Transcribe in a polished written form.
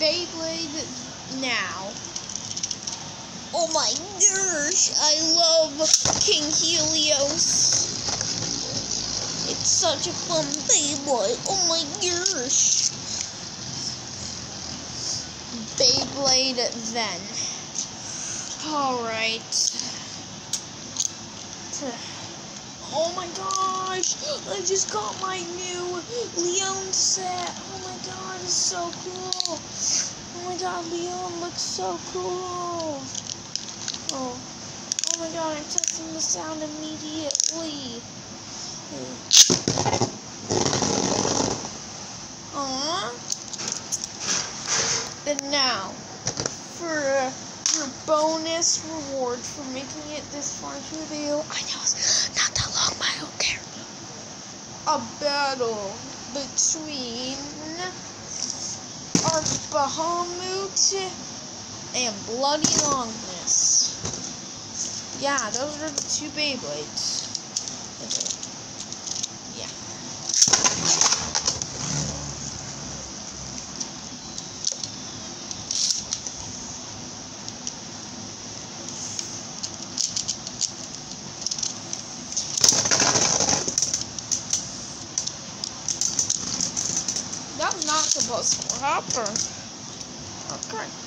Beyblade now. Oh my gosh, I love King Helios. It's such a fun Beyblade. Oh my gosh. Beyblade then. Alright. Oh my gosh! I just got my new Leon set. Oh my god, it's so cool. Oh my god, Leon looks so cool. Oh my god, I'm testing the sound immediately. Aww. And now, for your bonus reward for making it this far into the video, I know it's not that long, but I don't care. A battle between our Bahamut and Bloody Longness. Yeah, those are the two Beyblades. Okay. Yeah. That's not supposed to happen. Okay.